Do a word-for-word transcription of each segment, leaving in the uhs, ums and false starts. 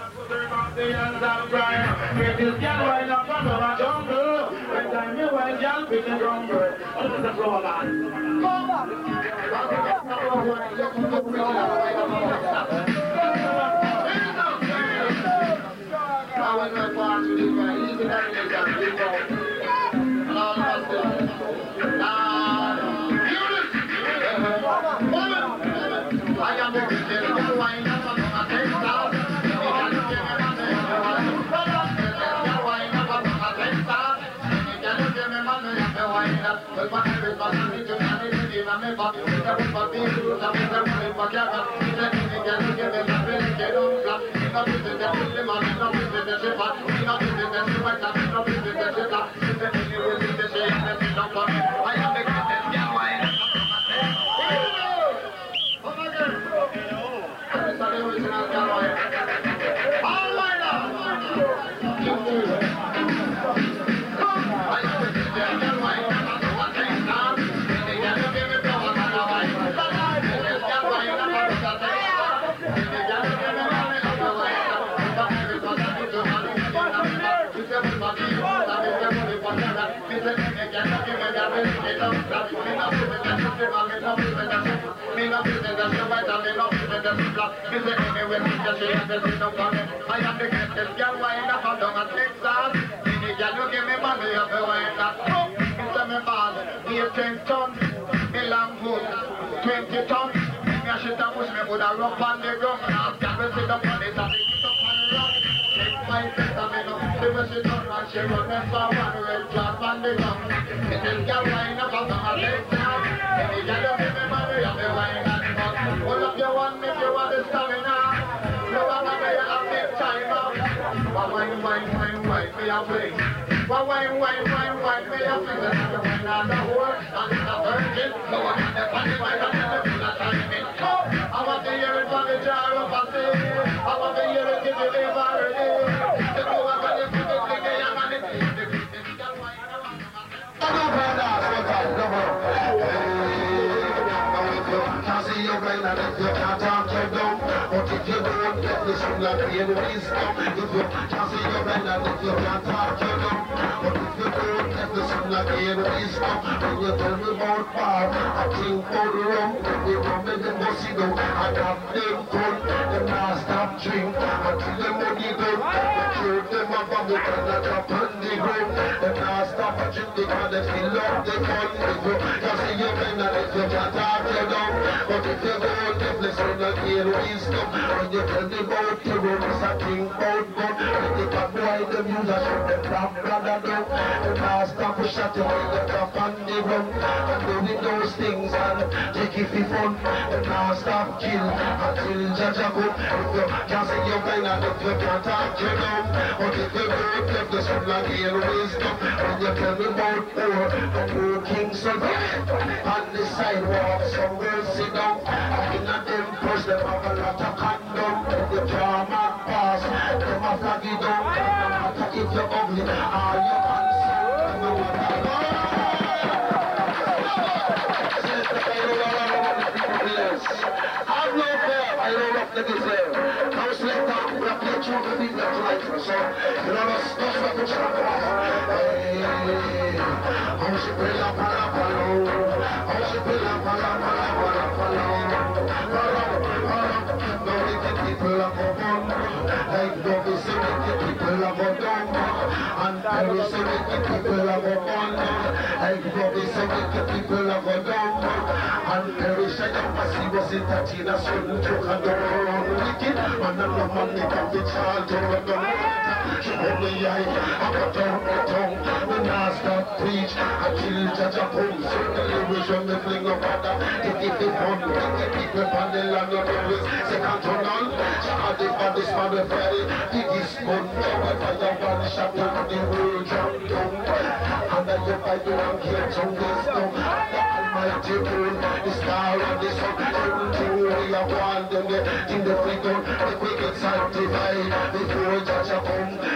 Before Judge come, you put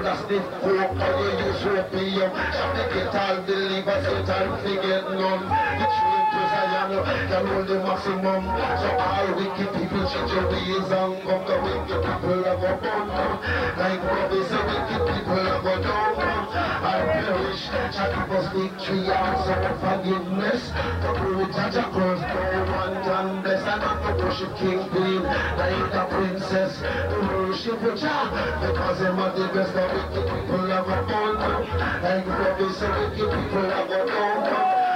could have stiff coke or you use opium. Shall make it all deliver, Satan forget none. The train to Zion can hold the maximum. So all wicked people change your ways and come. The wicked people have a bun. Like Bobby said, wicked people have a down. I perish, shall give us victory and some forgiveness. The glory judge across no one can bless. And not to worship King Queen, like the princess. To worship the child, because them are the best. The wicked people have a bun. Like Bobby said, wicked people have a down.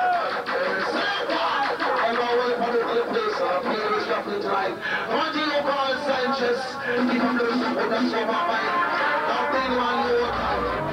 Sanchez, even though you would have saw my mind, don't think one more time.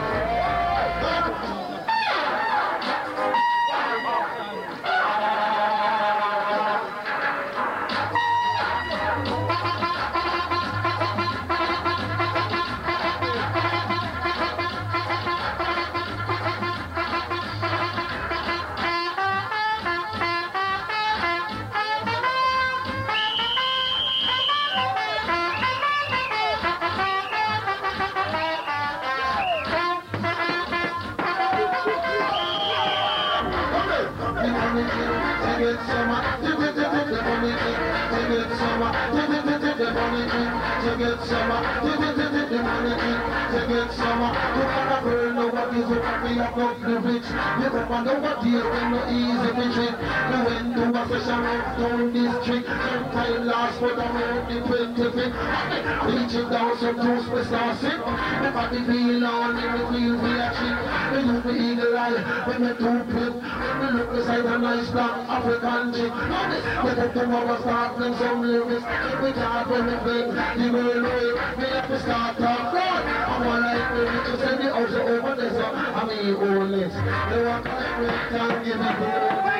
Reaching down some two special sick. The body feel on in the field we are cheap. We use the eagle eye when we do flip. When we look beside a nice black African chick. We take tomorrow start playing some lyrics. We can't when we play the world way. We have to start talk God. I'm one like me, we just send it also over there. So I mean all this. They want to let me can't give me the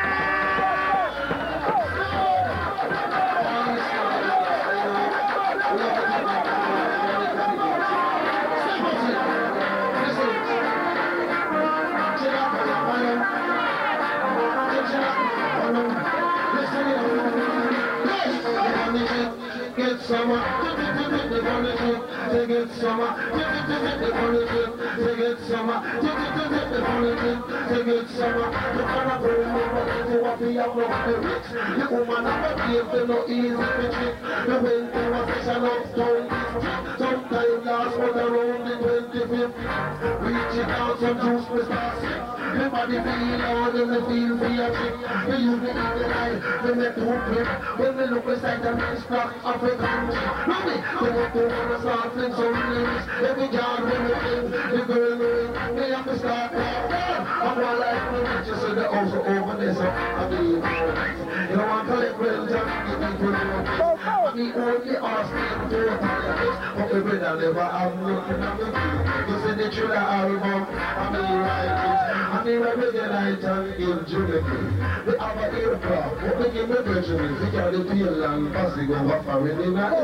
get summer, they gonna get, they get summer, they gonna get, they get summer, they gonna get, they get summer. You cannot bring nobody to what we have not the rich. The woman never gave them no easy to trick. The wind to a session of down this sometimes last but around the twenty-fifth. Reaching out some juice with sick. Everybody feel all in the feel for your chick. We use the eagle eye, we make two flip. When we look beside the nice black African chick. Love me, we look over the start fling some lyrics. Every yard when we fling, the girl knowing we have to start walking. I'm one like me, just in the house over there, so I mean, you don't want to collect rent and give me to know. I mean, only ask me to do it, but we brother never have nothing of it. You see the thriller album, I mean, like it. I mean, when we get night and give Junior we have an aircraft, but we give the Benjamins, we carry the pale and pass it over for it in a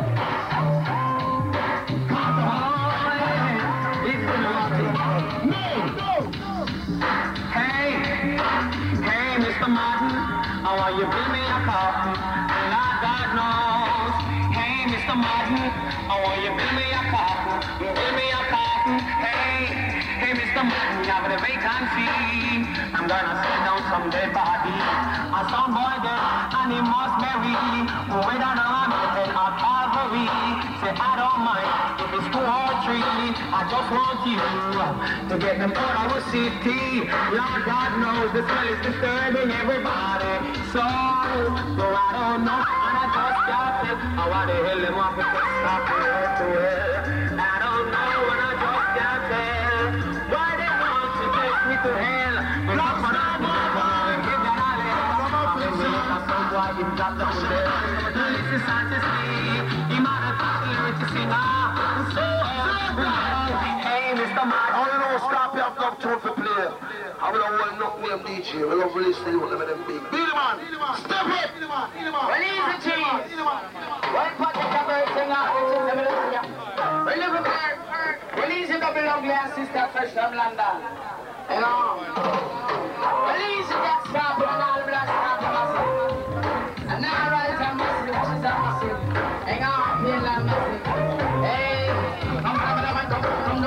Hey, hey, Mister Martin, I want you to bring me a coffee, and Lord God knows. Hey, Mister Martin, I want you to bring me a coffee, bring me a coffee. Hey, hey, Mister Martin, you have a vacancy. I'm gonna sit down some dead body. A sound boy there, and he must marry. Way down on and a Calvary. Say I don't mind if it's two or three. I just want you to get them out of our city. Lord God knows the smell is disturbing everybody. So, so I don't know, and I just got it. I want to hell them off with the stop to it. I don't know, and I just got it. Why they want to take me to hell? Block my mama, give that all it. I'm going to look at some boy, him drop down there. This is fantasy. He might have thought he was a singer. So, hey, Mister Martin. I don't know, stop you, I've got two to play. I don't want no name D J, we love listening to them and them big. Beat him on, step up! Release the cheese! One pocket of everything out, which is the middle of you. Release the bird, release the double ugly sister fresh from London. You know? Release the gas stop and all the black stop and massive. And now right and massive, which is a massive. Hang on, feel like massive. Hey, come down, come down, come down.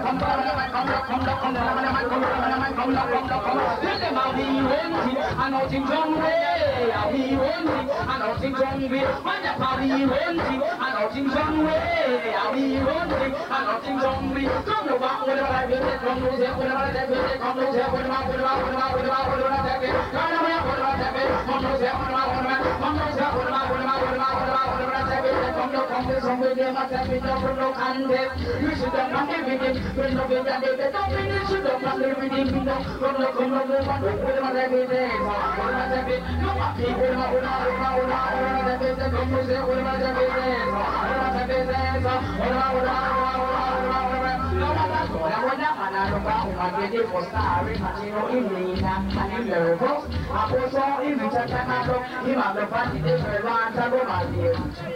come down, come down, come down, come down, come down, come down, come down, come down. Tell them how he went it, and how Jim John way, how he went it, and how Jim John way. Find out how he went it, and how Jim John way, how he went it, and how Jim John way. Come no back, whatever I will take, come no say, whatever I take, come no say, whatever, whatever, whatever, whatever, whatever I take, come no say, whatever I take, come no say, whatever, whatever, come no say, whatever, whatever, whatever, whatever I take, come no come with some with them, I take it up, no contest. You should have come with him, when no way that they don't finish, you don't come with him, you know, come no come no go on, whatever I take it, whatever I take it, no happy, whatever, whatever, whatever, whatever I take it, come no say, whatever I take it, whatever I take it, whatever, whatever, whatever, no matter what, I want that man, I don't know, I get it for starring, I know in me, and in nervous, I also in which I can have, him have the party, they will run, I go my dear.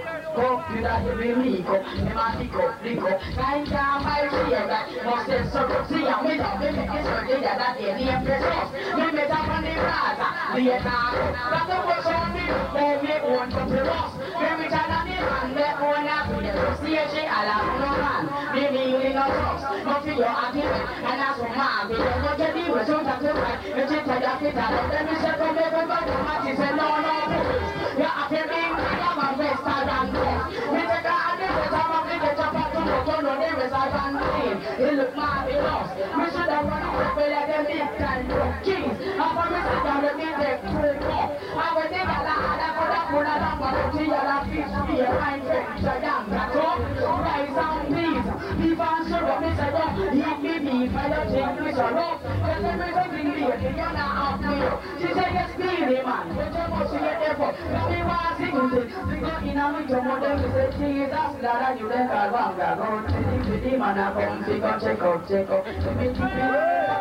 Go, you got to be Rico, Nematico, Rico, Kaika, my fear, that was the circle. See, I'm with a baby, it's a day that they need pesos. We met up on the Raza, the attack, but the was on me, oh, we want to be lost. When we turn on the hand, they own up with the association, I love no man, maybe you in a box, not for your argument, and as for man, we don't want to be with some time to fight, and just tell you, let me say, come here, but the match is a no, no, you're appearing, I'm a best, I don't know. We take a hand in the top of the top of the motor, no name is I can see. He look marvelous. We should have run out to let them big time kings. How come we sit down and get the quick off? I will take a lot of that for that number to see a lot of fish here. I'm very young. That's all. Guys, I'm pleased. If I'm sure of this, I don't eat me beef. I don't take this or not. But there is something here. You're not out there. She said, yes, be man. But you must see it ever. Let me watch it. We go in and we come on. Jesus, that you then got one, got one, and you man, I come, check out, check out, check out, to make you feel.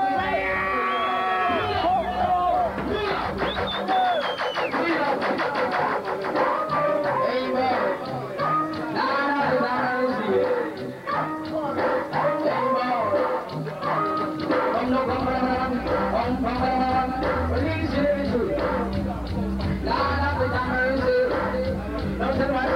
Amen. Now, now, see it. Come, no, come, come, come, come, come, release it. Now, now, the time is it. Don't tell me.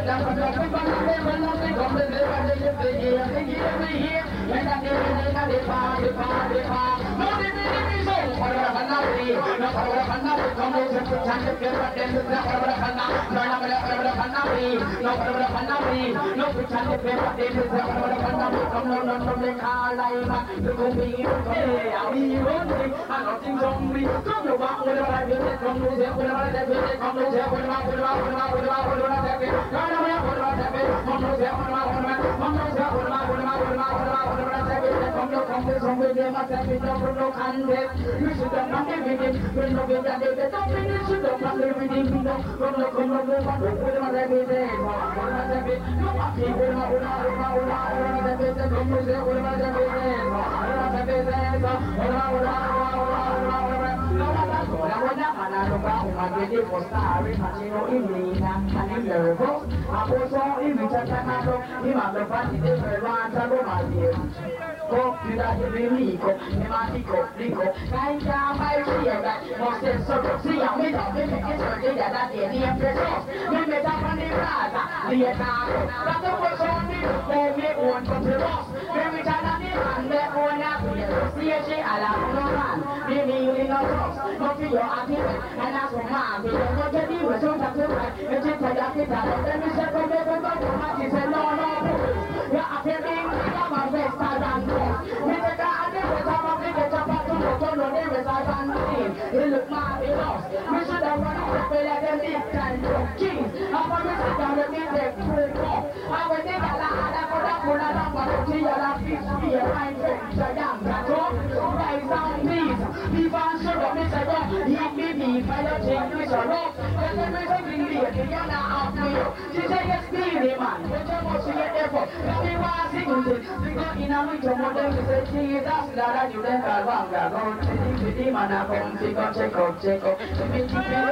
Go, you got to be Rico, Nematico, Rico, Kaika, my fear, that was the circle. See, I'm with a baby, it's a day that they need pesos. We met up on the Raza, the attack, but the was on me, oh, we want to be lost. When we turn on the hand, they own up with the association, I love no man, maybe you in a box, not for your argument, and as for man, we don't want to be with some time to fight, and just tell you, let me say, come here, but the match is a no, no, you're appearing, I'm a best, I don't know. We take a hand in the top of the top of the motor, no name is I can see. He look marvelous. We should have run out to let them big time kings. How come we sit down and get the quick off? I will take a lot of that for that number to see a lot of fish here. I'm very young. That's all. Guys, I'm pleased. If I'm sure of this, I don't eat me beef. I don't take this or not. But there is something here. You're not out there. She said, yes, be man. But you must see it ever. Let me watch it. We go in and we come on them. We say, Jesus, that you then got one, got one, and you man, I come, check out, check out, check out, to make you feel.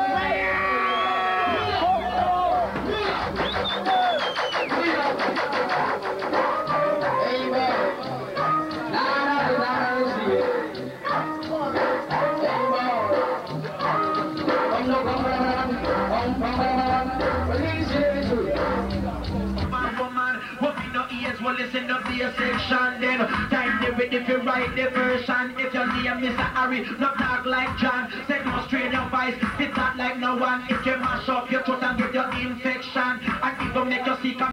Amen. Now, now, now, see it. Amen. Come, no, come, come, come, come, release it. Man, woman, what we no ears will listen to the section then. it if you write the version. If your name Mister Harry, not talk like John. Say no strain your voice, fit that like no one. If you mash up your throat and get your infection, and even make your sick.